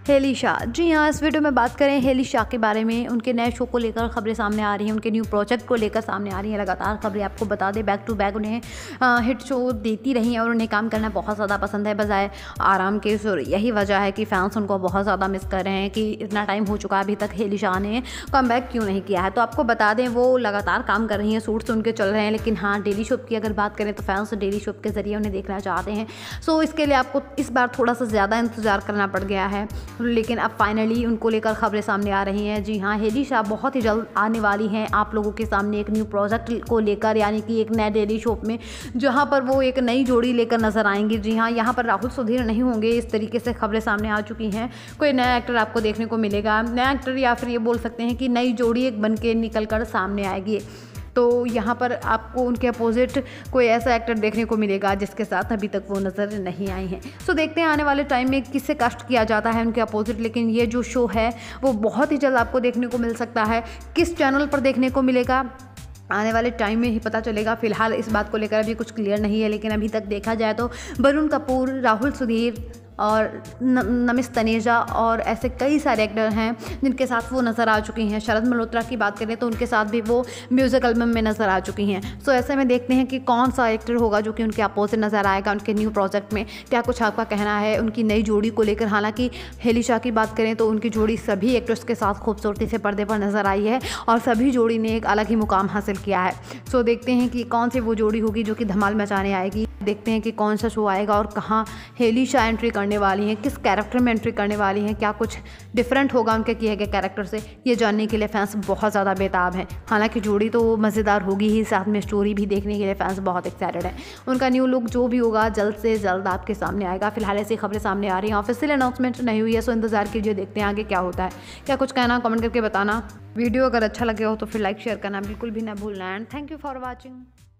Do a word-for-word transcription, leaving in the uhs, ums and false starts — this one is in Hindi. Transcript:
हेली शाह। जी हाँ, इस वीडियो में बात करें हेली शाह के बारे में। उनके नए शो को लेकर खबरें सामने आ रही हैं, उनके न्यू प्रोजेक्ट को लेकर सामने आ रही हैं लगातार खबरें। आपको बता दें, बैक टू बैक उन्हें हिट शो देती रही हैं और उन्हें काम करना बहुत ज़्यादा पसंद है बजाय आराम के। और यही वजह है कि फैंस उनको बहुत ज़्यादा मिस कर रहे हैं कि इतना टाइम हो चुका है, अभी तक हेली शाह ने कम बैक क्यों नहीं किया है। तो आपको बता दें, वो लगातार काम कर रही हैं, शूट्स उनके चल रहे हैं, लेकिन हाँ, डेली शो की अगर बात करें तो फैंस डेली शो के ज़रिए उन्हें देखना चाहते हैं। सो इसके लिए आपको इस बार थोड़ा सा ज़्यादा इंतज़ार करना पड़ गया है, लेकिन अब फाइनली उनको लेकर खबरें सामने आ रही हैं। जी हाँ, हेली शाह बहुत ही जल्द आने वाली हैं आप लोगों के सामने एक न्यू प्रोजेक्ट को लेकर, यानी कि एक नए डेली शो में, जहाँ पर वो एक नई जोड़ी लेकर नजर आएंगी। जी हाँ, यहाँ पर राहुल सुधीर नहीं होंगे, इस तरीके से खबरें सामने आ चुकी हैं। कोई नया एक्टर आपको देखने को मिलेगा, नया एक्टर, या फिर ये बोल सकते हैं कि नई जोड़ी एक बन के निकल कर सामने आएगी। तो यहाँ पर आपको उनके अपोजिट कोई ऐसा एक्टर देखने को मिलेगा जिसके साथ अभी तक वो नज़र नहीं आई हैं। सो देखते हैं आने वाले टाइम में किससे कास्ट किया जाता है उनके अपोजिट, लेकिन ये जो शो है वो बहुत ही जल्द आपको देखने को मिल सकता है। किस चैनल पर देखने को मिलेगा आने वाले टाइम में ही पता चलेगा। फिलहाल इस बात को लेकर अभी कुछ क्लियर नहीं है, लेकिन अभी तक देखा जाए तो वरुण कपूर, राहुल सुधीर और नमिस तनेजा और ऐसे कई सारे एक्टर हैं जिनके साथ वो नज़र आ चुकी हैं। शरद मल्होत्रा की बात करें तो उनके साथ भी वो म्यूज़िक एल्बम में नज़र आ चुकी हैं। सो ऐसे में देखते हैं कि कौन सा एक्टर होगा जो कि उनके अपोजिट नज़र आएगा उनके न्यू प्रोजेक्ट में। क्या कुछ आपका कहना है उनकी नई जोड़ी को लेकर? हालांकि हेली शाह की बात करें तो उनकी जोड़ी सभी एक्टर्स के साथ खूबसूरती से पर्दे पर नज़र आई है और सभी जोड़ी ने एक अलग ही मुकाम हासिल किया है। सो देखते हैं कि कौन सी वो जोड़ी होगी जो कि धमाल मचाने आएगी। देखते हैं कि कौन सा शो आएगा और कहाँ हेली शाह एंट्री करने वाली हैं, किस कैरेक्टर में एंट्री करने वाली हैं, क्या कुछ डिफरेंट होगा उनके किए गए कैरेक्टर से, ये जानने के लिए फैंस बहुत ज़्यादा बेताब हैं। हालांकि जोड़ी तो मज़ेदार होगी ही, साथ में स्टोरी भी देखने के लिए फैंस बहुत एक्साइटेड हैं। उनका न्यू लुक जो भी होगा जल्द से जल्द आपके सामने आएगा। फिलहाल ऐसी खबरें सामने आ रही हैं, ऑफिशियल अनाउंसमेंट नहीं हुई है, सो इंतजार कीजिए, देखते हैं आगे क्या होता है। क्या कुछ कहना कमेंट करके बताना। वीडियो अगर अच्छा लगे हो तो फिर लाइक शेयर करना बिल्कुल भी ना भूलना। And thank you for watching.